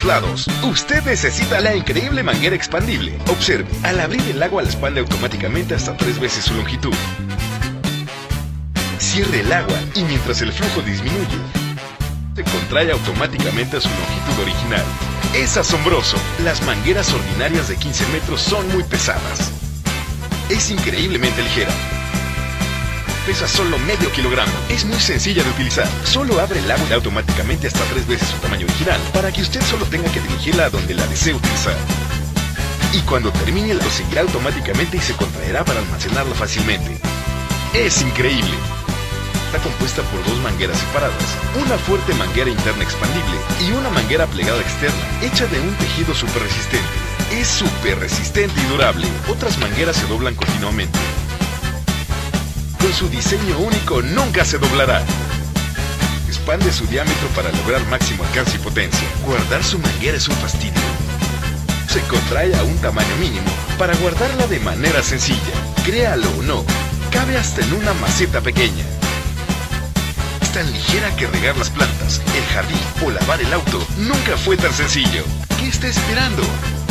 lados. Usted necesita la increíble manguera expandible. Observe, al abrir el agua la expande automáticamente hasta 3 veces su longitud. Cierre el agua y mientras el flujo disminuye, se contrae automáticamente a su longitud original. Es asombroso. Las mangueras ordinarias de 15 metros son muy pesadas. Es increíblemente ligera. Pesa solo medio kilogramo. Es muy sencilla de utilizar. Solo abre el agua automáticamente hasta 3 veces su tamaño original para que usted solo tenga que dirigirla a donde la desee utilizar. Y cuando termine, la seguirá automáticamente y se contraerá para almacenarla fácilmente. Es increíble. Está compuesta por 2 mangueras separadas, una fuerte manguera interna expandible y una manguera plegada externa, hecha de un tejido súper resistente. Es súper resistente y durable. Otras mangueras se doblan continuamente. Con su diseño único nunca se doblará. Expande su diámetro para lograr máximo alcance y potencia. Guardar su manguera es un fastidio. Se contrae a un tamaño mínimo para guardarla de manera sencilla. Créalo o no, cabe hasta en una maceta pequeña. Es tan ligera que regar las plantas, el jardín o lavar el auto nunca fue tan sencillo. ¿Qué está esperando?